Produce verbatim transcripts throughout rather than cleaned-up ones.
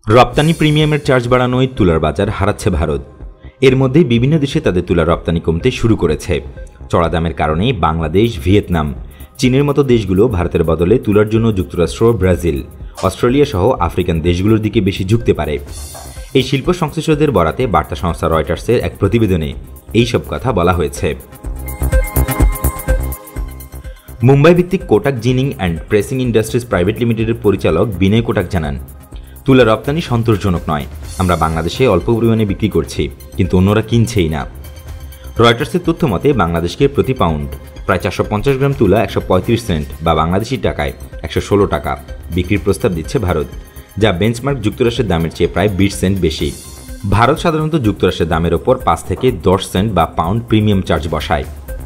রপ্তানি প্রিমিয়ামের চার্জ বাড়ানোয় তুলার বাজার হারাচ্ছে ভারত। এর মধ্যে বিভিন্ন দেশে তাদের তুলা রপ্তানি কমতে শুরু করেছে। চড়া দামের কারণে বাংলাদেশ, ভিয়েতনাম, চীনের মতো দেশগুলো ভারতের বদলে তুলার জন্য যুক্তরাষ্ট্র, ব্রাজিল, অস্ট্রেলিয়া সহ আফ্রিকান দেশগুলোর দিকে বেশি ঝুঁকতে পারে। এই শিল্প সংশ্লিষ্টদের বরাতে বার্তা সংস্থা রয়টার্সের এক প্রতিবেদনে এইসব কথা বলা হয়েছে। মুম্বাই ভিত্তিক Kotak ginning and pressing industries private লিমিটেডের পরিচালক বিনয় কোটাক জানান, তুলা রপ্তানি সন্তোষজনক নয়। আমরা বাংলাদেশে অল্প পরিমাণে বিক্রি করছি, কিন্তু অন্যরা কিনছেই না। রয়টার্সের তথ্য মতে বাংলাদেশকে প্রতি পাউন্ড প্রায় চারশো পঞ্চাশ গ্রাম তুলা একশো পঁয়ত্রিশ সেন্ট বা বাংলাদেশি টাকায় একশো ষোলো টাকা বিক্রির প্রস্তাব দিচ্ছে ভারত, যা বেঞ্চমার্ক যুক্তরাষ্ট্রের দামের চেয়ে প্রায় বিশ সেন্ট বেশি। ভারত সাধারণত যুক্তরাষ্ট্রের দামের ওপর পাঁচ থেকে দশ সেন্ট বা পাউন্ড প্রিমিয়াম চার্জ বসায়।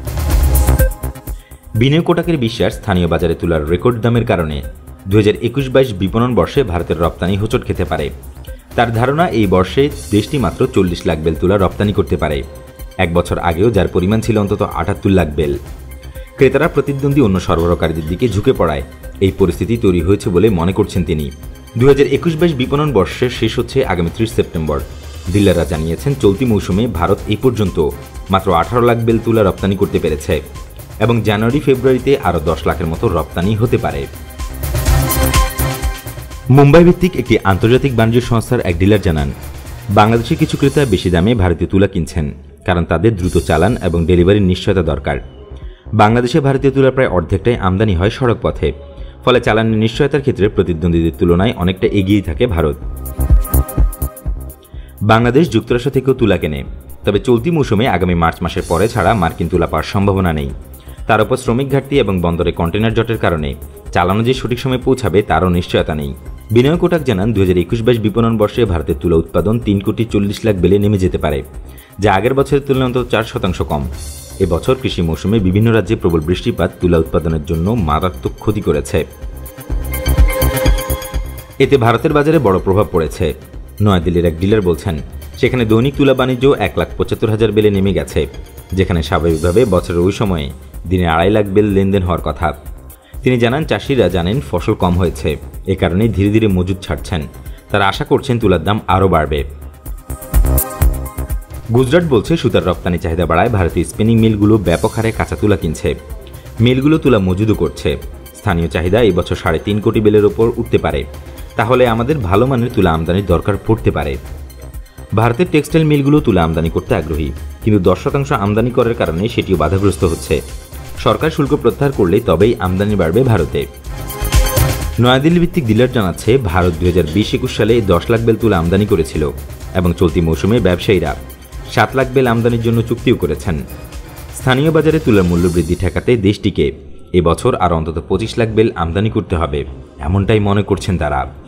বিনয় কোটাকের বিশ্বাস, স্থানীয় বাজারে তুলার রেকর্ড দামের কারণে দু হাজার একুশ বাইশ বিপণন বর্ষে ভারতের রপ্তানি হোঁচট খেতে পারে। তার ধারণা, এই বর্ষে দেশটি মাত্র চল্লিশ লাখ বেল তুলা রপ্তানি করতে পারে, এক বছর আগেও যার পরিমাণ ছিল অন্তত আটাত্তর লাখ বেল। ক্রেতারা প্রতিদ্বন্দ্বী অন্য সরবরাহকারীদের দিকে ঝুঁকে পড়ায় এই পরিস্থিতি তৈরি হয়েছে বলে মনে করছেন তিনি। দু হাজার একুশ বাইশ বিপণন বর্ষের শেষ হচ্ছে আগামী ত্রিশ সেপ্টেম্বর। ডিলাররা জানিয়েছেন, চলতি মৌসুমে ভারত এই পর্যন্ত মাত্র আঠারো লাখ বেল তুলা রপ্তানি করতে পেরেছে এবং জানুয়ারি ফেব্রুয়ারিতে আরও দশ লাখের মতো রপ্তানি হতে পারে। মুম্বাই ভিত্তিক একটি আন্তর্জাতিক বাণিজ্য সংস্থার এক ডিলার জানান, বাংলাদেশের কিছু ক্রেতা বেশি দামে ভারতীয় তুলা কিনছেন, কারণ তাদের দ্রুত চালান এবং ডেলিভারির নিশ্চয়তা দরকার। বাংলাদেশে ভারতীয় তুলা প্রায় অর্ধেকটাই আমদানি হয় সড়ক পথে, ফলে চালানের নিশ্চয়তার ক্ষেত্রে প্রতিদ্বন্দ্বীদের তুলনায় অনেকটা এগিয়েই থাকে ভারত। বাংলাদেশ যুক্তরাষ্ট্র থেকেও তুলা কেনে, তবে চলতি মৌসুমে আগামী মার্চ মাসের পরে ছাড়া মার্কিন তুলা পাওয়ার সম্ভাবনা নেই। তার উপর শ্রমিক ঘাটতি এবং বন্দরে কন্টেনার জটের কারণে চালানো যে সঠিক সময়ে পৌঁছাবে তারও নিশ্চয়তা নেই। বিনয় কোটাক জানান, দু হাজার একুশ বাইশ বিপণন বর্ষে ভারতের তুলা উৎপাদন তিন কোটি চল্লিশ লাখ বেলে নেমে যেতে পারে, যা আগের বছরের তুলনায় অন্তত চার শতাংশ কম। এবছর কৃষি মৌসুমে বিভিন্ন রাজ্যে প্রবল বৃষ্টিপাত তুলা উৎপাদনের জন্য মারাত্মক ক্ষতি করেছে। এতে ভারতের বাজারে বড় প্রভাব পড়েছে। নয়াদিল্লির এক ডিলার বলছেন, সেখানে দৈনিক তুলা বাণিজ্য এক লাখ পঁচাত্তর হাজার বেলে নেমে গেছে, যেখানে স্বাভাবিকভাবে বছরের ওই সময়ে দিনে আড়াই লাখ বেল লেনদেন হওয়ার কথা। তিনি জানান, চাষিরা জানেন ফসল কম হয়েছে, এ কারণেই ধীরে ধীরে মজুদ ছাড়ছেন। তারা আশা করছেন তুলার দাম আরও বাড়বে। গুজরাট বলছে, সুতার রপ্তানি চাহিদা বাড়ায় ভারতীয় স্পিনিং মিলগুলো ব্যাপক হারে কাঁচা তুলা কিনছে। মিলগুলো তুলা মজুদও করছে। স্থানীয় চাহিদা এই বছর সাড়ে তিন কোটি বেলের ওপর উঠতে পারে, তাহলে আমাদের ভালো মানের তুলা আমদানির দরকার পড়তে পারে। ভারতের টেক্সটাইল মিলগুলো তুলা আমদানি করতে আগ্রহী, কিন্তু দশ শতাংশ আমদানি করার কারণে সেটিও বাধাগ্রস্ত হচ্ছে। সরকার শুল্ক প্রত্যাহার করলে তবেই আমদানি বাড়বে ভারতে। নয়াদিল্লি ভিত্তিক ডিলার জানাচ্ছে, ভারত দুই হাজার বিশ একুশ সালে দশ লাখ বেল তুলা আমদানি করেছিল এবং চলতি মৌসুমে ব্যবসায়ীরা সাত লাখ বেল আমদানির জন্য চুক্তিও করেছেন। স্থানীয় বাজারে তুলার মূল্য বৃদ্ধি ঠেকাতে দেশটিকে এবছর আর অন্তত পঁচিশ লাখ বেল আমদানি করতে হবে, এমনটাই মনে করছেন তারা।